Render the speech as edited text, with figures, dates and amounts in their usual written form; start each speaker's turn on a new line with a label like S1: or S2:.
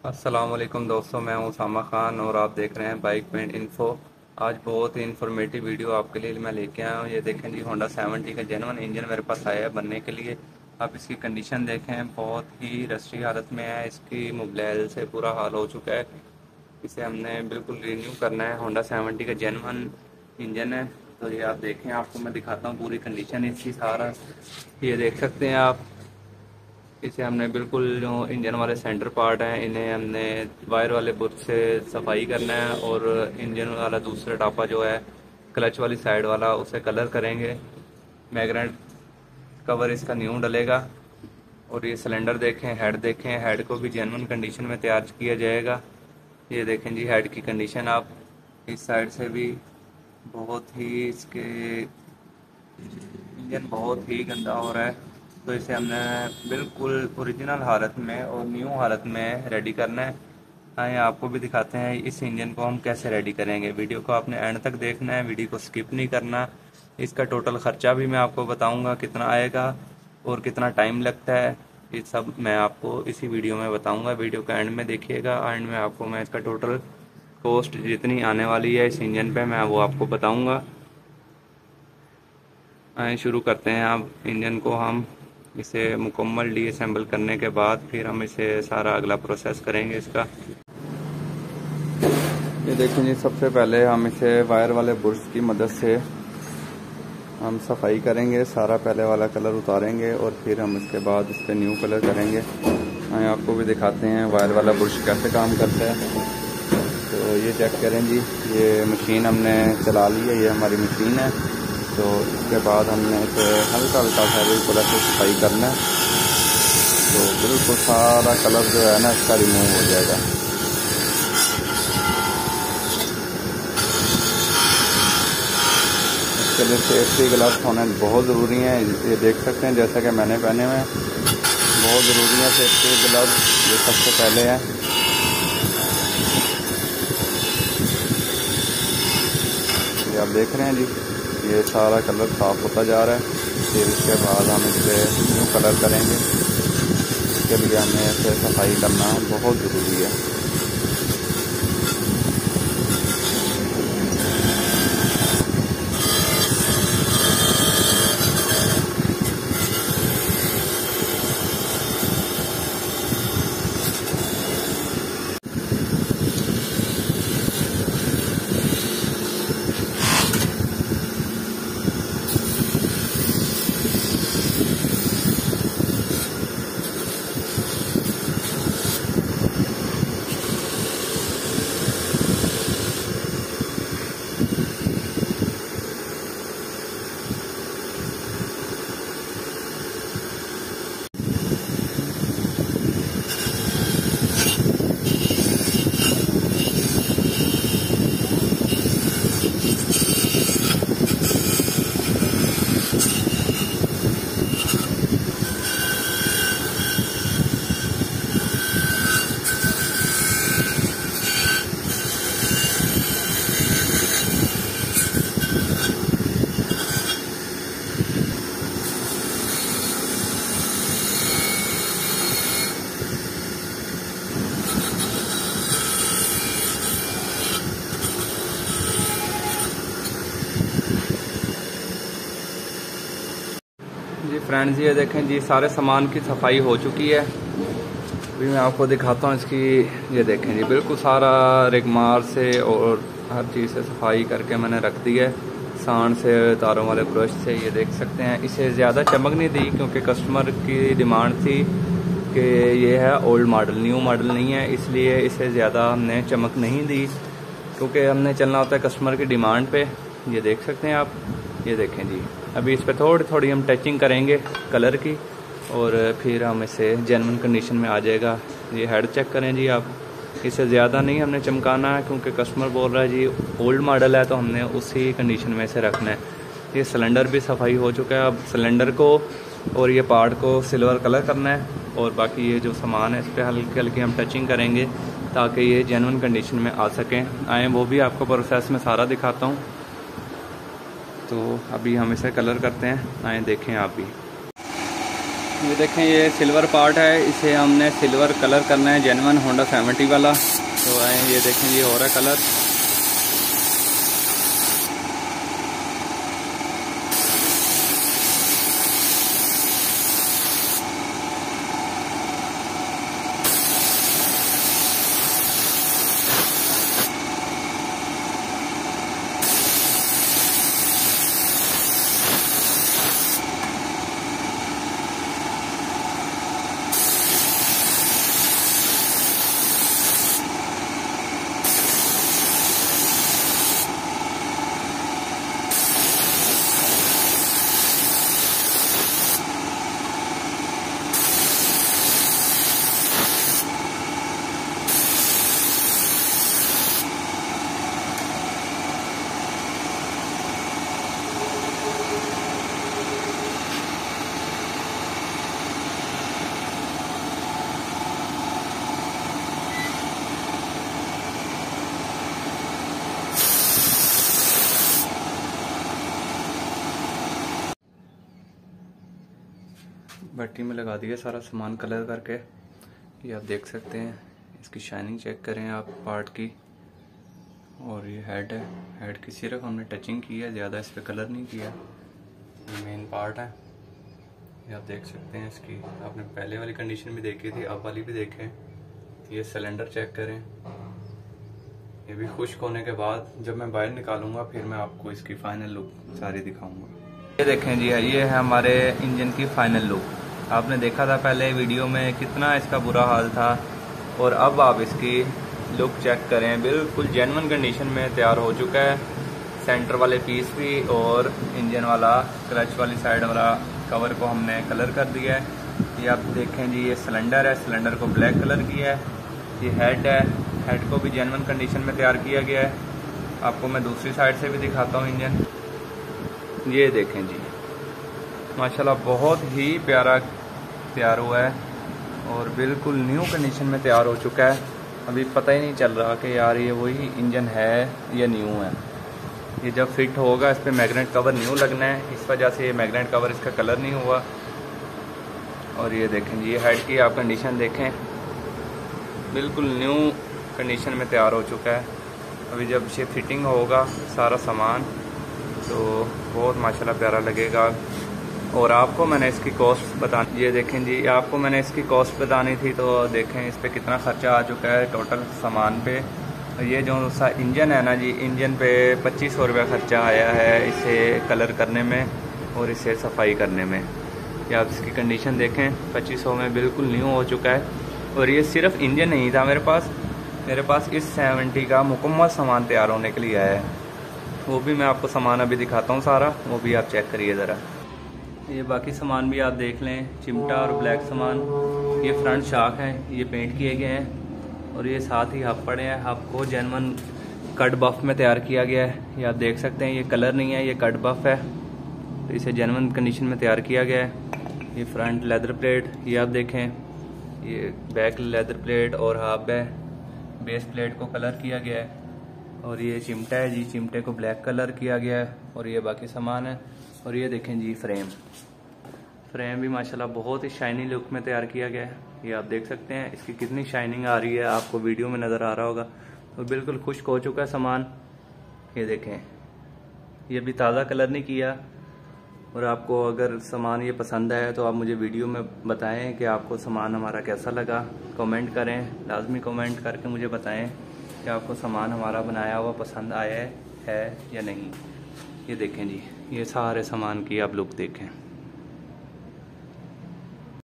S1: अस्सलाम वालेकुम दोस्तों, मैं हूं उसामा खान और आप देख रहे हैं बाइक पेंट इन्फो। आज बहुत ही इन्फॉर्मेटिव वीडियो आपके लिए मैं लेके आया हूं। ये देखें जी, होंडा 70 का जेन्युइन इंजन मेरे पास आया है बनने के लिए। आप इसकी कंडीशन देखें, बहुत ही रस्टी हालत में है। इसकी मोबाइल से पूरा हाल हो चुका है। इसे हमने बिल्कुल रिन्यू करना है। होंडा 70 का जेन्युइन इंजन है। तो ये आप देखें, आपको मैं दिखाता हूँ पूरी कंडीशन इसकी सारा। ये देख सकते हैं आप, इसे हमने बिल्कुल जो इंजन वाले सेंटर पार्ट हैं इन्हें हमने वायर वाले बुश से सफाई करना है, और इंजन वाला दूसरा टापा जो है क्लच वाली साइड वाला उसे कलर करेंगे। मैग्नेट कवर इसका न्यू डलेगा। और ये सिलेंडर देखें, हेड देखें, हेड को भी जेन्युइन कंडीशन में तैयार किया जाएगा। ये देखें जी हेड की कंडीशन। आप इस साइड से भी बहुत ही इसके इंजन बहुत ही गंदा हो रहा है। तो इसे हमने बिल्कुल ओरिजिनल हालत में और न्यू हालत में रेडी करना है। आइए आपको भी दिखाते हैं इस इंजन को हम कैसे रेडी करेंगे। वीडियो को आपने एंड तक देखना है, वीडियो को स्किप नहीं करना। इसका टोटल ख़र्चा भी मैं आपको बताऊंगा कितना आएगा और कितना टाइम लगता है। ये सब मैं आपको इसी वीडियो में बताऊंगा। वीडियो का एंड में देखिएगा। एंड में आपको मैं इसका टोटल कॉस्ट जितनी आने वाली है इस इंजन पे मैं वो आपको बताऊँगा। आइए शुरू करते हैं। अब इंजन को हम इसे मुकम्मल डिसम्बल करने के बाद फिर हम इसे सारा अगला प्रोसेस करेंगे इसका। ये देखिए जी, सबसे पहले हम इसे वायर वाले बुश की मदद से हम सफाई करेंगे। सारा पहले वाला कलर उतारेंगे और फिर हम इसके बाद इस पर न्यू कलर करेंगे। आइए आपको भी दिखाते हैं वायर वाला बुश कैसे काम करता है। तो ये चेक करें जी, ये मशीन हमने चला ली है, ये हमारी मशीन है। तो इसके बाद हमने इसे हल्का हल्का फेविकोल से सफाई करना है। तो बिल्कुल सारा कलर जो है ना इसका रिमूव हो जाएगा। इसके लिए सेफ्टी ग्लव्स होने बहुत ज़रूरी हैं। ये देख सकते हैं जैसा कि मैंने पहने हुए हैं, बहुत ज़रूरी है सेफ्टी ग्लव्स। ये सबसे पहले है। ये आप देख रहे हैं जी, ये सारा कलर साफ होता जा रहा है। फिर इसके बाद हम इसे न्यू कलर करेंगे। इसके लिए हमें इसे सफाई करना बहुत ज़रूरी है। जी फ्रेंड्स, ये देखें जी, सारे सामान की सफाई हो चुकी है। अभी मैं आपको दिखाता हूँ इसकी। ये देखें जी, बिल्कुल सारा रिगमार से और हर चीज़ से सफाई करके मैंने रख दी है, सांड से, तारों वाले ब्रश से। ये देख सकते हैं, इसे ज़्यादा चमक नहीं दी क्योंकि कस्टमर की डिमांड थी कि ये है ओल्ड मॉडल, न्यू मॉडल नहीं है, इसलिए इसे ज़्यादा हमने चमक नहीं दी क्योंकि हमने चलना होता है कस्टमर की डिमांड पे। ये देख सकते हैं आप। ये देखें जी, अभी इस पर थोड़ी थोड़ी हम टचिंग करेंगे कलर की और फिर हम इसे जेन्युइन कंडीशन में आ जाएगा। ये हेड चेक करें जी आप, इसे ज़्यादा नहीं हमने चमकाना है क्योंकि कस्टमर बोल रहा है जी ओल्ड मॉडल है, तो हमने उसी कंडीशन में इसे रखना है। ये सिलेंडर भी सफाई हो चुका है। अब सिलेंडर को और ये पार्ट को सिल्वर कलर करना है और बाकी ये जो सामान है इस पर हल्की हल्की हम टचिंग करेंगे ताकि ये जेन्युइन कंडीशन में आ सकें। आए वो भी आपको प्रोसेस में सारा दिखाता हूँ। तो अभी हम इसे कलर करते हैं, आए देखें आप भी। ये देखें, ये सिल्वर पार्ट है, इसे हमने सिल्वर कलर करना है, जेन्युइन होंडा 70 वाला। तो ये देखें, ये हो रहा है कलर। भट्टी में लगा दिया सारा सामान कलर करके। ये आप देख सकते हैं, इसकी शाइनिंग चेक करें आप पार्ट की। और ये हेड है, हेड की सिर्फ हमने टचिंग की है, ज़्यादा इस पर कलर नहीं किया। ये मेन पार्ट है, ये आप देख सकते हैं। इसकी आपने पहले वाली कंडीशन भी देखी थी, अब वाली भी देखें। ये सिलेंडर चेक करें, ये भी खुश्क होने के बाद जब मैं बाहर निकालूंगा फिर मैं आपको इसकी फाइनल लुक सारी दिखाऊंगा। ये देखें जी, ये है हमारे इंजन की फाइनल लुक। आपने देखा था पहले वीडियो में कितना इसका बुरा हाल था, और अब आप इसकी लुक चेक करें, बिल्कुल जेन्युइन कंडीशन में तैयार हो चुका है। सेंटर वाले पीस भी और इंजन वाला क्लच वाली साइड वाला कवर को हमने कलर कर दिया है। ये आप देखें जी, ये सिलेंडर है, सिलेंडर को ब्लैक कलर किया है। ये हेड है, हेड को भी जेन्युइन कंडीशन में तैयार किया गया है। आपको मैं दूसरी साइड से भी दिखाता हूँ इंजन। ये देखें जी, माशाल्लाह बहुत ही प्यारा तैयार हुआ है और बिल्कुल न्यू कंडीशन में तैयार हो चुका है। अभी पता ही नहीं चल रहा कि यार ये वही इंजन है या न्यू है। ये जब फिट होगा इस पर मैग्नेट कवर न्यू लगना है, इस वजह से ये मैग्नेट कवर इसका कलर नहीं हुआ। और ये देखें जी, ये हेड की आप कंडीशन देखें, बिल्कुल न्यू कंडीशन में तैयार हो चुका है। अभी जब ये फिटिंग होगा सारा सामान तो बहुत माशाल्लाह प्यारा लगेगा। और आपको मैंने इसकी कॉस्ट बतानी, ये देखें जी, आपको मैंने इसकी कॉस्ट बतानी थी, तो देखें इस पर कितना खर्चा आ चुका है टोटल सामान पे। ये जो सा इंजन है ना जी, इंजन पे 2500 रुपया खर्चा आया है इसे कलर करने में और इसे सफाई करने में। या आप इसकी कंडीशन देखें, 2500 में बिल्कुल न्यू हो चुका है। और ये सिर्फ इंजन नहीं था मेरे पास इस 70 का मुकम्मल सामान तैयार होने के लिए आया है। वो भी मैं आपको सामान अभी दिखाता हूँ सारा, वो भी आप चेक करिए ज़रा। ये बाकी सामान भी आप देख लें, चिमटा और ब्लैक सामान। ये फ्रंट शाख हैं, ये पेंट किए गए हैं। और ये साथ ही हब पड़े हैं, हब को जेन्युइन कट बफ में तैयार किया गया है। ये आप देख सकते हैं, ये कलर नहीं है, ये कट बफ है, तो इसे जेन्युइन कंडीशन में तैयार किया गया है। ये फ्रंट लेदर प्लेट, ये आप देखें, ये बैक लेदर प्लेट और हब है, बेस प्लेट को कलर किया गया है। और ये चिमटा है जी, चिमटे को ब्लैक कलर किया गया है। और ये बाकी सामान है। और ये देखें जी, फ्रेम भी माशाल्लाह बहुत ही शाइनी लुक में तैयार किया गया है। ये आप देख सकते हैं इसकी कितनी शाइनिंग आ रही है, आपको वीडियो में नज़र आ रहा होगा। और बिल्कुल खुश्क हो चुका है सामान। ये देखें, ये भी ताज़ा कलर नहीं किया। और आपको अगर सामान ये पसंद आया तो आप मुझे वीडियो में बताएं कि आपको सामान हमारा कैसा लगा। कमेंट करें, लाजमी कमेंट करके मुझे बताएं कि आपको सामान हमारा बनाया हुआ पसंद आया है या नहीं। ये देखें जी, ये सारे सामान की आप लुक देखें।